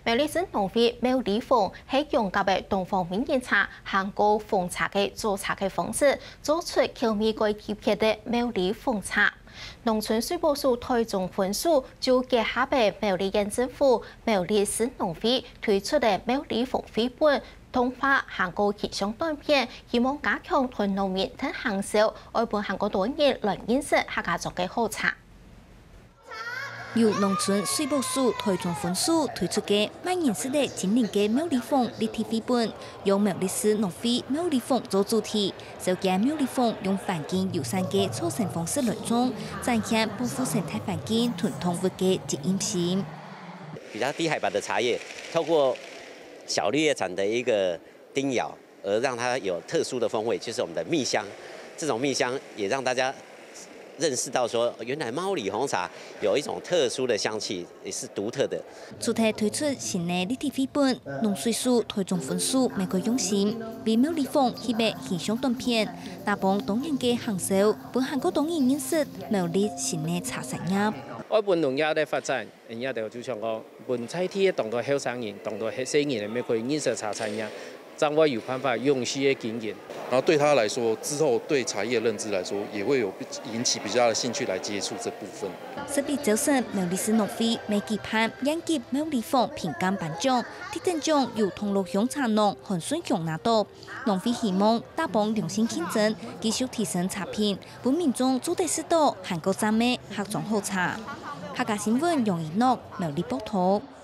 苗栗省农会苗栗凤係用甲嘅東方美人茶、韓國鳳茶嘅做茶嘅方式，做出巧妙個貼切嘅苗栗鳳茶。農村水保署台中分署就結合嘅苗栗縣政府、苗栗省農會推出嘅苗栗鳳繪本。通話韓國氣象短片，希望加強對農民同行銷，外本韓國多人來認識客家族嘅好茶。 由農村水保署台中分署推出嘅萬人式的精靈嘅苗栗鳳立體繪本，用苗栗市農會苗栗鳳做主題，就將苗栗鳳用環境友善嘅操作方式來種，展現保護生態環境同動物嘅責任心。 比較低海拔的茶葉，透過小綠葉產的一個叮咬，而讓它有特殊的風味，就是我們的蜜香。這種蜜香也讓大家認識到說，原來貓里紅茶有一種特殊的香氣，也是獨特的。 主題推出新的立體繪本，農水署台中分署每個用心，為苗栗鳳翕嘅形象短片，打幫當地嘅行銷，幫韓國當地認識苗栗新嘅茶產業。 我本農業的發展，人家就像講，本菜體當作後生人，當作新人，咪可以認識茶產業。掌握有辦法用心的經驗， 然後對他來說，之後對茶葉認知來說，也會有引起比較的興趣來接觸這部分。 12早晨，苗栗市農會每期盼應屆苗栗鳳評鑑頒獎，特等獎由同樂鄉茶農韓順雄拿到。農會希望打幫良性競爭，繼續提升茶品，本民眾做得適當韓國讚美客莊好茶。客家新聞楊怡諾苗栗報道。